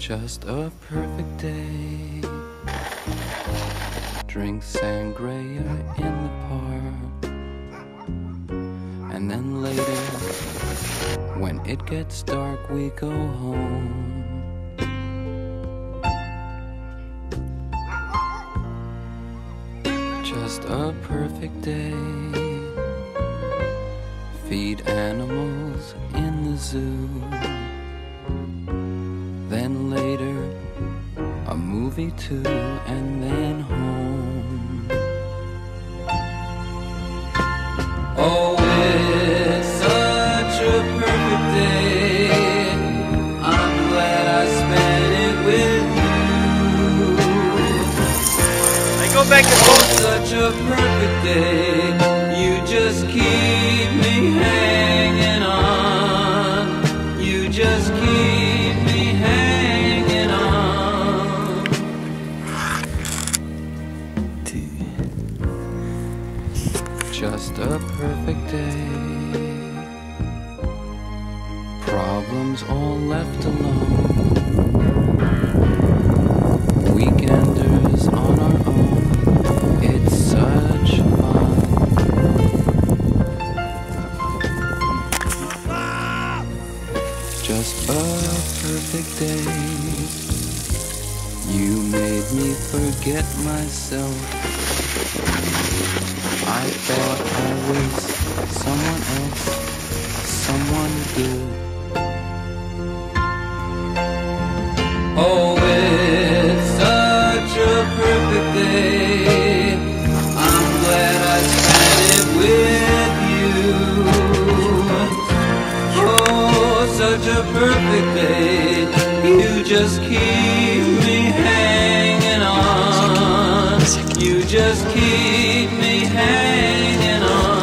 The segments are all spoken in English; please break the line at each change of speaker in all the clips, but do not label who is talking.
Just a perfect day. Drink sangria in the park. And then later, when it gets dark, we go home. Just a perfect day. Feed animals in the zoo. Then later, a movie too, and then home. Oh, it's such a perfect day. I'm glad I spent it with you.
I go back and forth.
Such a perfect day. You just keep me hanging on. You just keep me hanging on. Just a perfect day. Problems all left alone. Weekenders on our own. It's such fun. Just a perfect day. You made me forget myself. I thought I was someone else, someone good. Oh, it's such a perfect day. I'm glad I spent it with you. Oh, such a perfect day. You just keep me hanging on. You just keep me hanging on.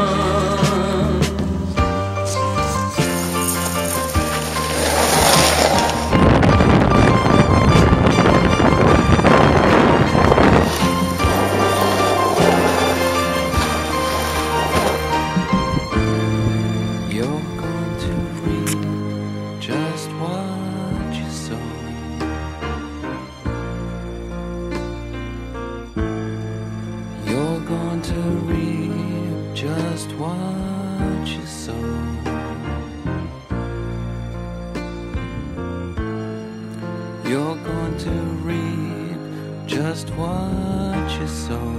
You're going to reap just what you sow. You're going to reap just what you sow. You're going to reap just what you sow.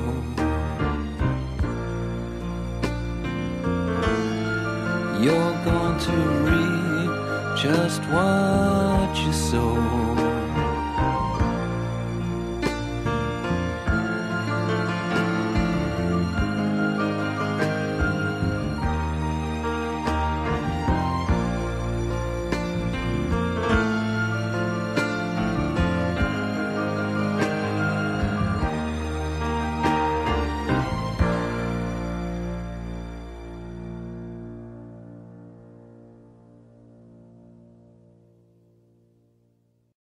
You're going to reap just what you sow.